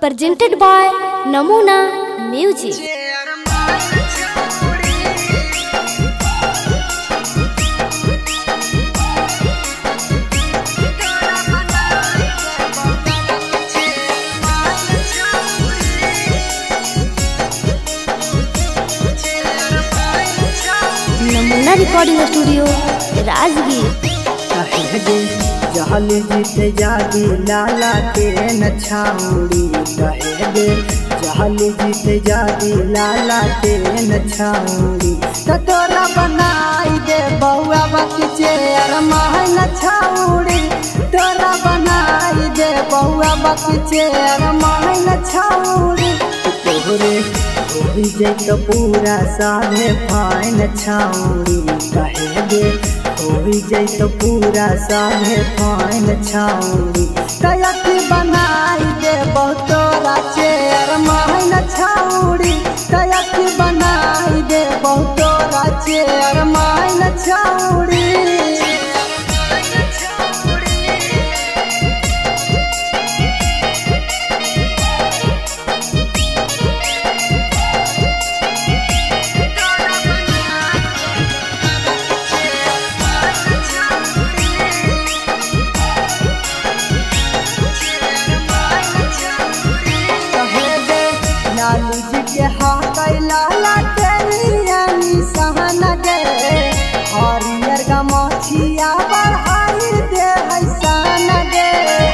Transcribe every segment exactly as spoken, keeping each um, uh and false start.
presented by Namuna Music. Namuna recording studio Rajgir. जहल जीते जागी लाला के न छाउड़ी कहे गे जहल जीते जागी लाला के न छाउड़ी तो तोरा बनाई दे बउआ बच्चे अरमाह न छाउड़ी तोरा बनाई दे बउआ बच्चे अरमाह न छाउड़ी तोहरे होई जैत पूरा साधे फाइन छाउड़ी कहे गे होई जैत पूरा साधे फाइन छाउड़ी कयती बनाई दे बहुतोरा चेयर माइन छाउड़ी कयती बनाई दे बहुतोरा चेयर माइन छाउड़ी। लालू जी के हाथ लाला टेलियानी सहन गे हरियर का मछिया बढ़ाई दे हसन गे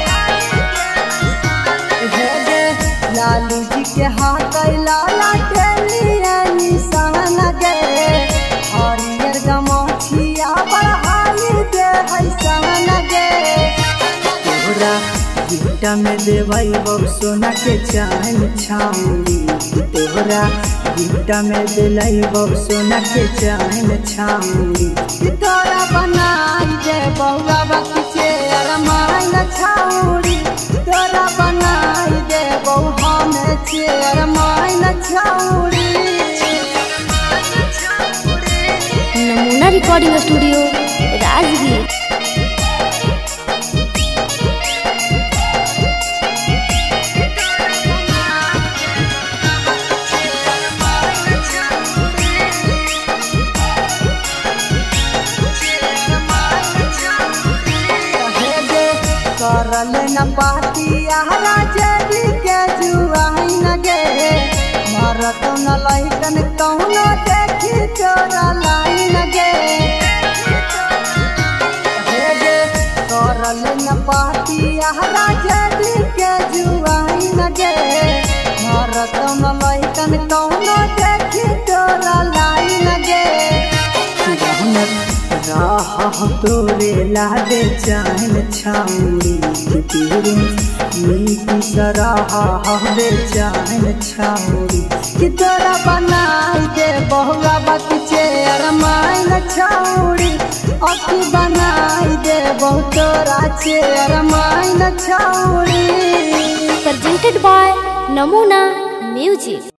हे गे लालू जी के हाथ लाला टेलियानी सहन गे हरियर का मछिया बढ़ाई दे हसन गे तोरा गिफ्टा में देवई बब सोना के चांद छाउड़ी तोहरा गिफ्टा में दिलाई बब सोना के चांद छाउड़ी तोरा बनाई दे बउआ बच्चे अरमाइन छाउड़ी तोरा बनाई दे बउआ में चे अरमाइन छाउड़ी। नमूना रिकॉर्डिंग स्टूडियो राजगीर। करल न पातिया राजरी के जुआइन गे मरत न लैकन कौनो देखी तोरा लाइन गे हे गे करल न पातिया राजरी के जुआइन गे मरत न लैकन कौनो देखी तोरा लाइन गे राह तोरे लादे चाहन छाउड़ी तेरे नीति सराह हवे चाहन छाउड़ी कि तोरा बनाई दे बहुआ बच्चे अरमाइन छाउड़ी अति बनाई दे बहुतोरा चे अरमाइन छाउड़ी। presented by Namuna Music.